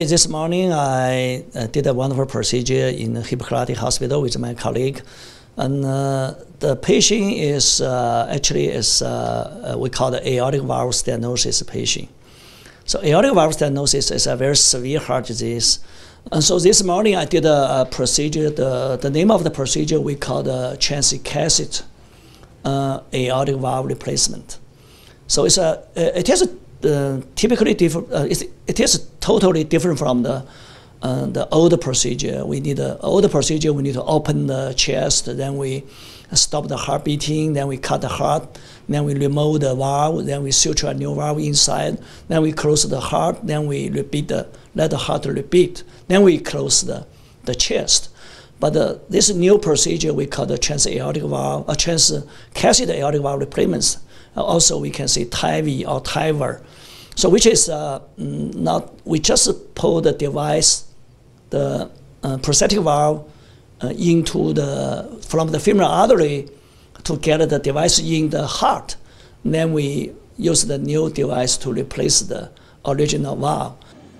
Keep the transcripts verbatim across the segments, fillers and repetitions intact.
This morning I uh, did a wonderful procedure in the Hippocrateion Hospital with my colleague, and uh, the patient is uh, actually is uh, uh, we call the aortic valve stenosis patient. So aortic valve stenosis is a very severe heart disease, and so this morning I did a, a procedure. The the name of the procedure we call the Transcatheter uh, aortic valve replacement. So it's a it is a Uh, typically different. Uh, it's, it is totally different from the uh, the older procedure. We need a older procedure. We need to open the chest, then we stop the heart beating, then we cut the heart, then we remove the valve, then we suture a new valve inside, then we close the heart, then we repeat the let the heart repeat, then we close the the chest. But uh, this new procedure we call the transaortic valve, uh, transcatheter aortic valve replacements. Also, we can say T A V R or T A V R. So, which is uh, not, we just pull the device, the uh, prosthetic valve, uh, into the, from the femoral artery to get the device in the heart. And then we use the new device to replace the original valve.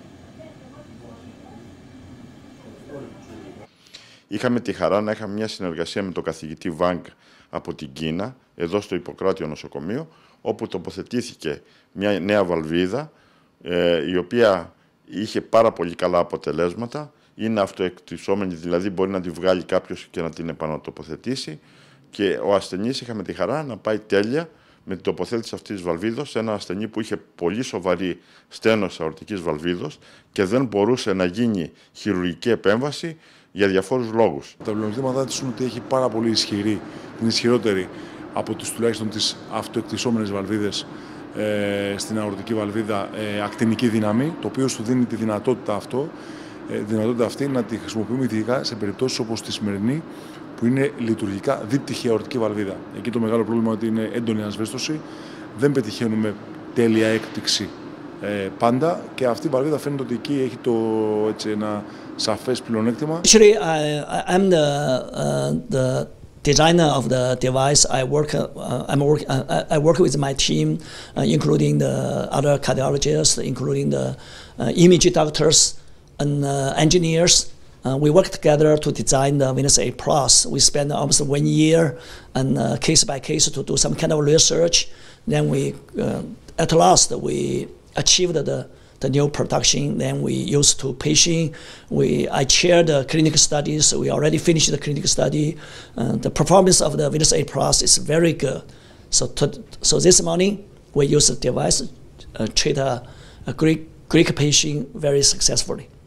Είχαμε τη χαρά να είχαμε μια συνεργασία με τον καθηγητή Βάγκ από την Κίνα, εδώ στο Ιπποκράτειο νοσοκομείο, όπου τοποθετήθηκε μια νέα βαλβίδα, ε, η οποία είχε πάρα πολύ καλά αποτελέσματα, είναι αυτοεκτισόμενη, δηλαδή μπορεί να τη βγάλει κάποιος και να την επανατοποθετήσει, και ο ασθενής είχαμε τη χαρά να πάει τέλεια με την τοποθέτηση αυτής της βαλβίδος σε ένα ασθενή που είχε πολύ σοβαρή στένωση αορτικής βαλβίδος και δεν μπορούσε να γίνει χειρουργική επέμβαση για διαφόρους λόγους. Τα πλεονεκτήματά της είναι ότι έχει πάρα πολύ ισχυρή, είναι ισχυρότερη από τις τουλάχιστον τις αυτοεκτισόμενες βαλβίδες ε, στην αορτική βαλβίδα ε, ακτινική δύναμη, το οποίο σου δίνει τη δυνατότητα, αυτό, ε, δυνατότητα αυτή να τη χρησιμοποιούμε ειδικά σε περιπτώσεις όπως τη σημερινή, που είναι λειτουργικά δίπτυχη αορτική βαλβίδα. Εκεί το μεγάλο πρόβλημα είναι ότι είναι έντονη ασβέστωση, δεν πετυχαίνουμε τέλεια έκπτυξη ε, πάντα, και αυτή η βαλβίδα φαίνεται ότι εκεί έχει το, έτσι, ένα σαφές πλεονέκτημα. Actually, I, I'm the, uh, the designer of the device. I work. Uh, I'm work. Uh, I work with my team, uh, including the other cardiologists, including the uh, imaging doctors and uh, engineers. Uh, we work together to design the Venus A Plus. We spent almost one year and uh, case by case to do some kind of research. Then we, uh, at last, we achieved the the new production. Then we used to patient. We I chair the clinical studies. We already finished the clinical study. Uh, the performance of the Venus A Plus is very good. So to, so this morning we use the device, uh, treat a, a Greek Greek patient very successfully.